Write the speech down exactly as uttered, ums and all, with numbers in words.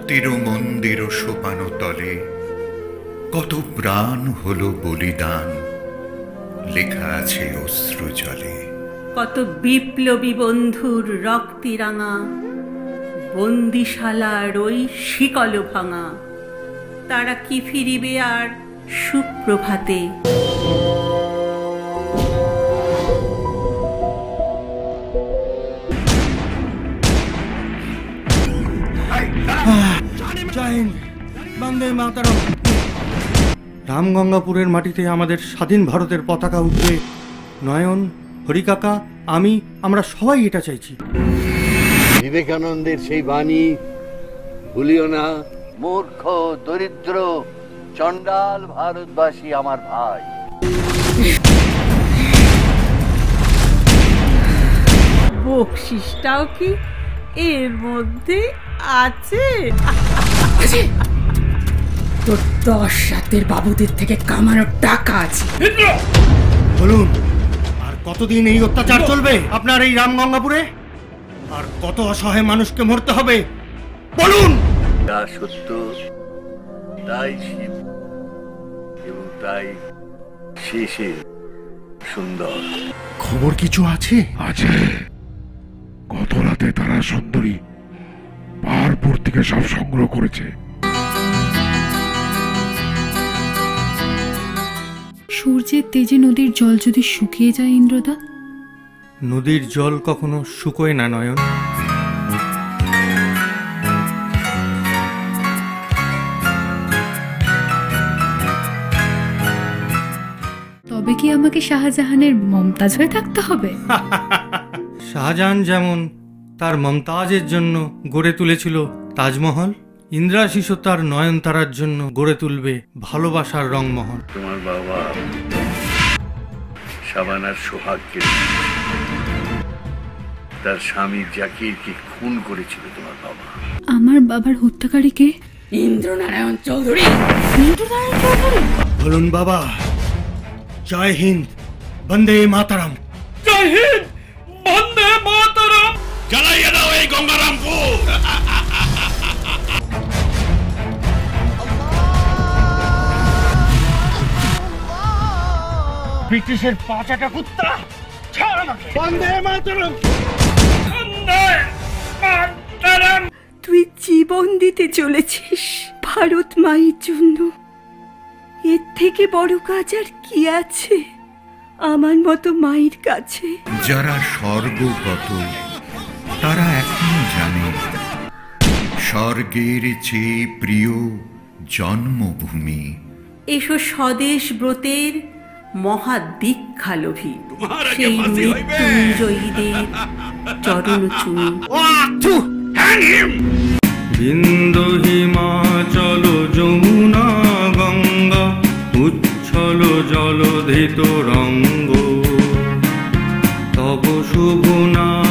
মুক্তির মন্দির সোপানো তলে কত প্রাণ হলো বলিদান, লেখা আছে অশ্রু জলে। কত বিপ্লবী বন্ধুর রক্তি রাঙা বন্দিশালার ওই শিকল ভাঙা, তারা কি ফিরিবে আর সুপ্রভাতে? জয় হিন্দ, বন্দে মাতরম। রামগঙ্গাপুরের মাটিতে আমাদের স্বাধীন ভারতের পতাকা উঠবে। নয়ন, হরিকাকা, আমি, আমরা সবাই এটা চাইছি। বিবেকানন্দের সেই বাণী ভুলিও না, মূর্খ, দরিদ্র, চণ্ডাল ভারতবাসী আমার ভাই। বকশিসটাও কি এর মধ্যে আছে? তোর দশ রাতের বাবুদের থেকে কামানোর টাকা আছে। বলুন, আর কতদিন এই অত্যাচার চলবে আপনার এই রামগঙ্গাপুরে? আর কত অসহায় মানুষকে মরতে হবে বলুন? যা সত্য তাই শিব, এবং তাই শেষে সুন্দর। খবর কিছু আছে? আছে। গত রাতে তারা সুন্দরী পাহাড়পুর থেকে সব সংগ্রহ করেছে। সূর্যের তেজে নদীর জল যদি শুকিয়ে যায় ইন্দ্রদা? নদীর জল কখনো শুকোয় না নয়ন। তবে কি আমাকে শাহজাহানের মমতাজ হয়ে থাকতে হবে? শাহজাহান যেমন তার মমতাজের জন্য গড়ে তুলেছিল তাজমহল, ইন্দ্রাশিসও তার নয়নতারার জন্য গড়ে তুলবে ভালোবাসার রংমহল। তোমার বাবা শাবানার সোহাগকে, তার স্বামী জাকিরকে খুন করেছিল তোমার বাবা। আমার বাবার হত্যাকারীকে? ইন্দ্রনারায়ণ চৌধুরী। ইন্দ্রনারায়ণ চৌধুরী? বলুন বাবা, জয় হিন্দ, বন্দে মাতারাম। জয় হিন্দ, বন্দে মাতারাম। জ্বালাইয়ে দাও এই গঙ্গারামপুর। ব্রিটিশের পাঁচাটা কুত্তা, ছাড় আমাকে। বন্দে মাতারাম, বন্দে মাতারাম। তুই জীবন দিতে চলেছিস ভারত মায়ের জন্য। এর থেকে বড় কাজ আর কি আছে আমার মতো মায়ের কাছে? যারা স্বর্গগত তারা এখনো জানে স্বর্গের চেয়ে প্রিয় জন্মভূমি। এসো স্বদেশ ব্রতের মহাদীক্ষালোভী, সেই মৃত্যুঞ্জয়ীদের চরণ চুমি। বিন্দু হিমাচল যমুনা গঙ্গা উচ্ছল জলধিত রঙ্গ, তব শুভ না